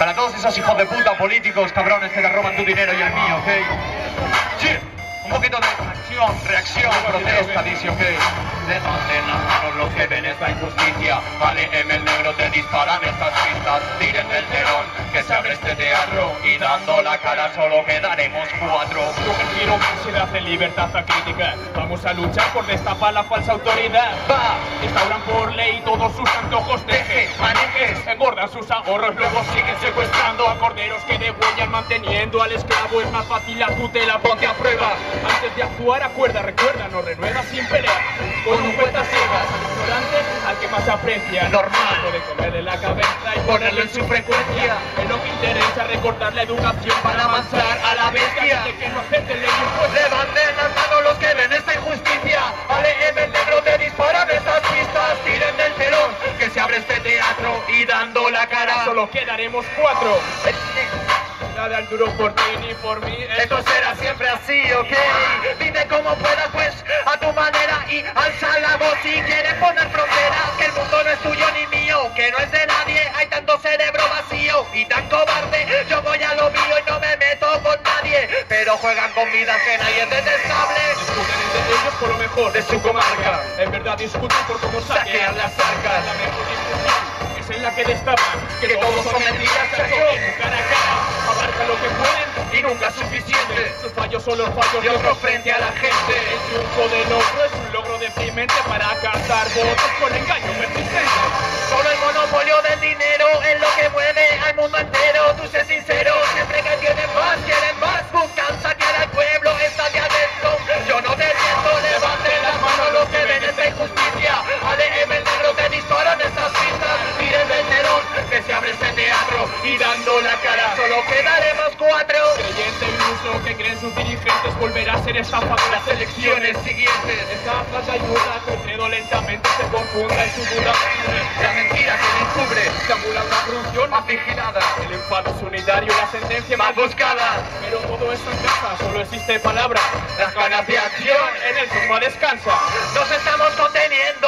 Para todos esos hijos de puta políticos, cabrones, que te roban tu dinero y el mío, ¿ok? Sí. Un poquito de acción, reacción, protesta, dice, ok. Levanten las manos los que ven esta injusticia. Vale, el negro te disparan estas pistas. Tiren del telón, que se abre este teatro. Y dando la cara solo quedaremos 4. Yo prefiero ansiedad en libertad a crítica. Vamos a luchar por destapar la falsa autoridad. Va, Instauran por ley todos sus antojos. deje, manejes. Engordan sus ahorros, luego siguen secuestrando a corderos que degüellan manteniendo al esclavo. Es más fácil la tutela, ponte a prueba. Antes de actuar, acuerda, recuerda, no renueva sin pelear. Con un cuenta ciegas al ignorante, al que más aprecia. Normal. Puede comerle la cabeza y ponerlo en su frecuencia. En lo que interesa recortar la educación para avanzar a la bestia. De que no acepten leyes pues Levanten las manos los que ven esta injusticia. Vale, el negro te disparan estas pistas. Tiren del telón, que se abre este teatro. Y dando la cara solo quedaremos 4. Nada al duro por ti ni por mí. Esto será siempre así, ¿ok? Vive como puedas, pues, a tu manera y alza la voz si quieres poner fronteras. Que el mundo no es tuyo ni mío, que no es de nadie. Hay tanto cerebro vacío y tan cobarde. Yo voy a lo mío y no me meto con nadie. Pero juegan con vida ajena y es detestable. Discuten entre ellos por lo mejor de su comarca. En verdad discuten por cómo saquean las arcas. La mejor discusión es en la que destapan que todos son mentiras, chacho. Cara a cara, abarcan lo que pueden y nunca es suficiente. Sus fallos son los fallos de otros frente a la gente. El triunfo del otro es un logro deprimente para captar votos con engaño persistente. Solo el monopolio del dinero es lo que mueve al mundo entero. Tú sé sincero, siempre que tienen más, quieren más. Buscan saquear al pueblo, está de adentro. Yo no te miento, levanten las manos los que ven esta injusticia. ADM el negro te disparan estas pistas. Tiren del telón, que se abre este teatro. Y dando la cara, solo quedaremos 4. Creyente iluso que creen sus dirigentes volverá a ser estafa de las elecciones siguientes. Esta falsa ayuda que credo lentamente se confunda en su duda. La mentira que le encubre, Estamula una corrupción más vigilada, el enfado es unitario y la sentencia más buscada. Pero todo esto en casa, solo existe palabra. Las ganas de acción En el sofá descansa. nos estamos conteniendo.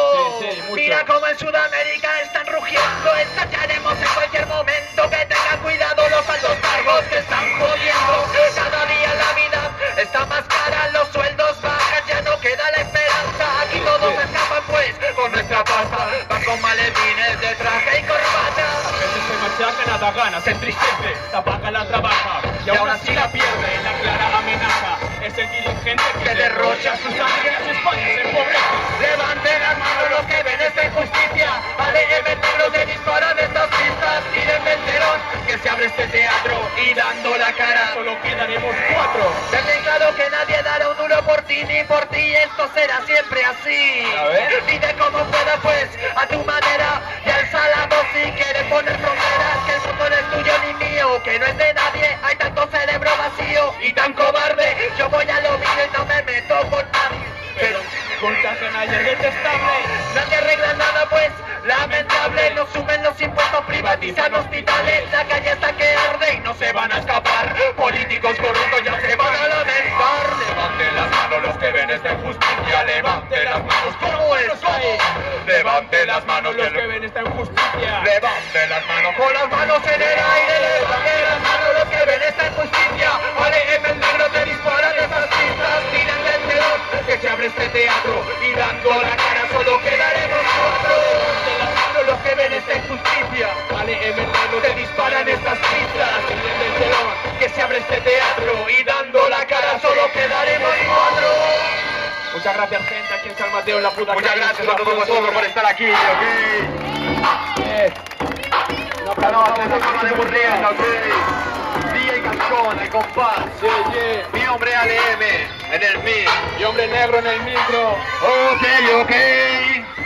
Sí, mucho. Mira cómo en Sudamérica están rugiendo. Estallaremos en cualquier momento. Que tengan cuidado los altos cargos que están jodiendo. Cada día la vida está más cara, los sueldos bajan, ya no queda la esperanza. Aquí todos escapan pues con nuestra pasta. Van con maletines de traje y corbata. A veces se machaca, nada gana, se entristece, la paga la trabaja y aún así la pierde. La clara amenaza es el dirigente que derrocha sus sangre en España se empobrece. Levanten las manos los que ven esta injusticia. ADM el negro te disparan estas pistas. Tiren del telón, que se abre este teatro. Y dando la cara, Solo quedaremos 4. ten bien claro que nadie dará un duro por ti ni por ti. Esto será siempre así. A ver. Vive como puedas pues, a tu manera. Y alza la voz si quieres poner fronteras. Que el mundo no es tuyo ni mío, que no es de nadie. Hay tanto cerebro vacío y tan cobarde. Yo voy a lo mío y no me meto con nadie. Pero contagian ayer detestable. Nadie arregla nada pues, lamentable. Nos suben los impuestos, privatizan hospitales. La calle está que arde y no se van a escapar. Políticos corruptos ya se van a lamentar. Levanten las manos los que ven esta injusticia. Levanten las manos como está ahí. Levanten las manos Los que ven esta injusticia. Levanten las manos con las manos en el aire. Levanten las manos los que ven esta injusticia. ADM el negro te disparan esas pistas. Tiran del telón, que se abre este teatro. Y dando la cara solo quedaremos 4. Levanten las manos los que ven esta injusticia. ADM el negro te disparan estas pistas. Tiran del telón, que se abre este teatro. Y dando la cara solo quedaremos 4. Muchas gracias, gente, aquí en San Mateo, en la puta Muchas calle. gracias a todos vosotros por estar aquí, ¿ok? Esta noche nos pasaremos riendo, ¿ok? Día y canción, el compás. Mi hombre ADM en el mix. Y hombre negro en el micro. Ok, ok.